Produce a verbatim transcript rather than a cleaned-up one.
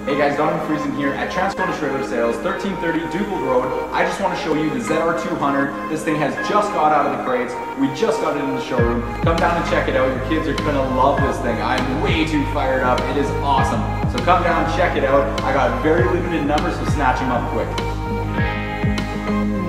Hey guys, Donovan Friesen here at Transformer Trailer Sales, thirteen thirty Dukewood Road. I just want to show you the Z R two hundred. This thing has just got out of the crates. We just got it in the showroom. Come down and check it out. Your kids are gonna love this thing. I'm way too fired up. It is awesome. So come down, check it out. I got very limited numbers, so snatch them up quick.